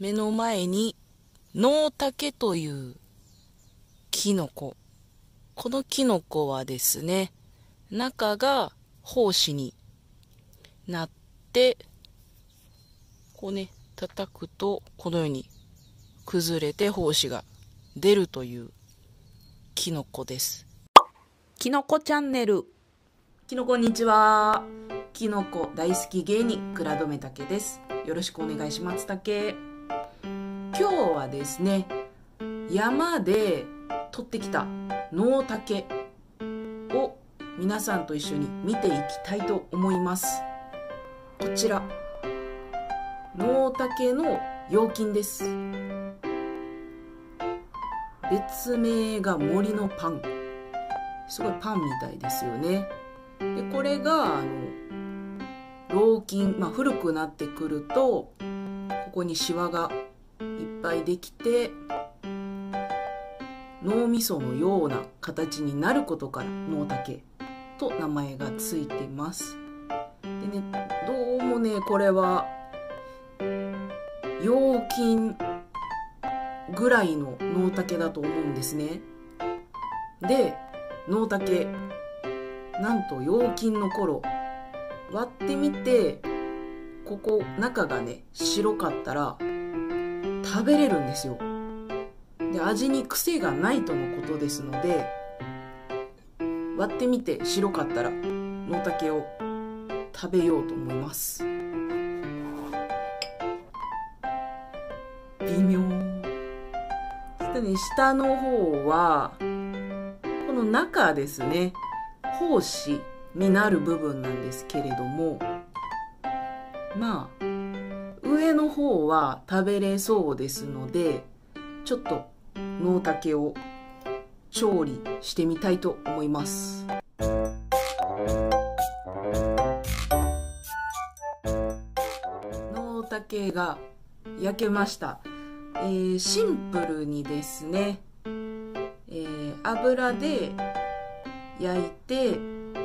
目の前にノウタケというキノコ。このキノコはですね、中が胞子になって、こうね、叩くとこのように崩れて胞子が出るというキノコです。 きのこチャンネル。 きのこんにちは。きのこ大好き芸人倉留武です。よろしくお願いします。竹。今日はですね、山で取ってきたノウタケを皆さんと一緒に見ていきたいと思います。こちらノウタケの葉筋です。別名が森のパン。すごいパンみたいですよね。でこれが老筋、古くなってくるとここにシワがいっぱいできて脳みそのような形になることからノウタケと名前がついてます。でね、どうもねこれは葉筋ぐらいのノウタケだと思うんですね。でノウタケなんと葉筋の頃割ってみて、ここ中がね白かったら食べれるんですよ。で味に癖がないとのことですので、割ってみて白かったらノウタケを食べようと思います。微妙。そしてね、下の方はこの中ですね、胞子になる部分なんですけれども、上の方は食べれそうですので、ちょっとノウタケを調理してみたいと思います。ノウタケが焼けました。シンプルにですね、油で焼いて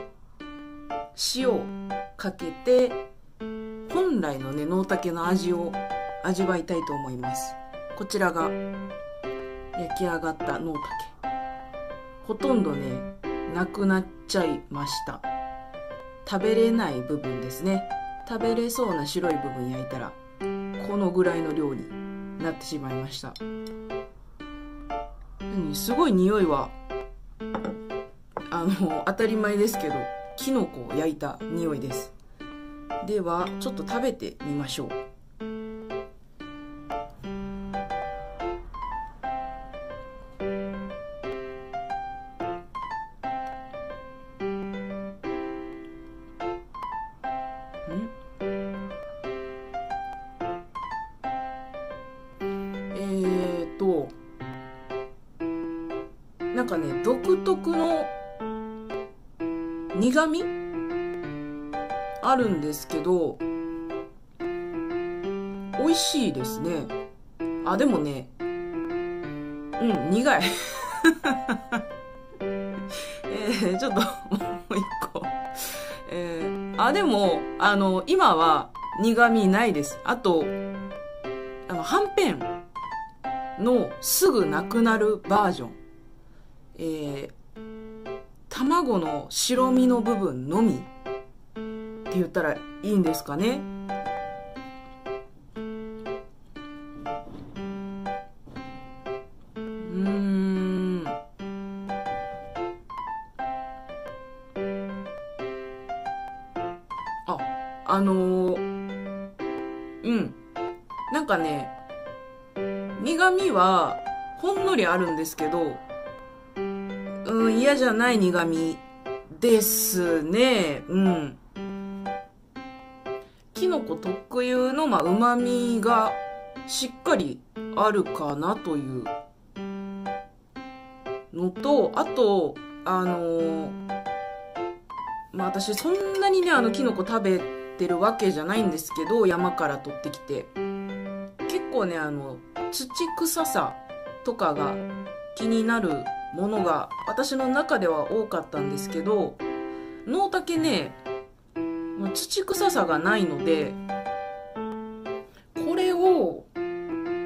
塩かけて本来のねノウタケの味を味わいたいと思います。こちらが焼き上がったノウタケ。ほとんどねなくなっちゃいました。食べれない部分ですね。食べれそうな白い部分焼いたらこのぐらいの量になってしまいました。すごい匂いは当たり前ですけどキノコを焼いた匂いです。ではちょっと食べてみましょう。なんかね独特の苦味あるんですけど美味しいですね。でもね苦いちょっともう一個でも今は苦味ないです。あとはんぺんのすぐなくなるバージョン、卵の白身の部分のみって言ったらいいんですかね。なんかね苦味はほんのりあるんですけど嫌じゃない苦味ですね。キノコ特有の旨味がしっかりあるかなというのと、あと私そんなにねキノコ食べてるわけじゃないんですけど、山から取ってきて結構ね土臭さとかが気になるものが私の中では多かったんですけど、ノウタケね土臭さがないので、これを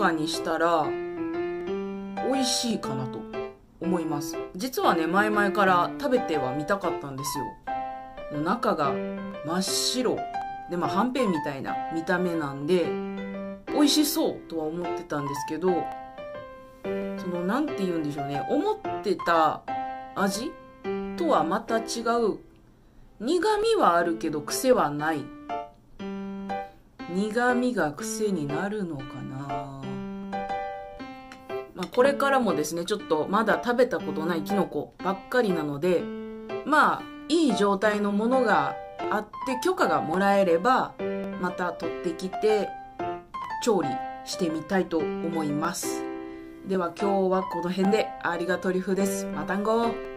かにしたら美味しいかなと思います。実はね、前々から食べてはみたかったんですよ。中が真っ白で、はんぺんみたいな見た目なんで美味しそうとは思ってたんですけど、なんて言うんでしょうね、思ってた味とはまた違う、苦味はあるけど癖はない。苦味が癖になるのかな。これからもですね、ちょっとまだ食べたことないキノコばっかりなので、いい状態のものがあって許可がもらえればまた取ってきて調理してみたいと思います。では今日はこの辺で。ありがとりふです。またんご。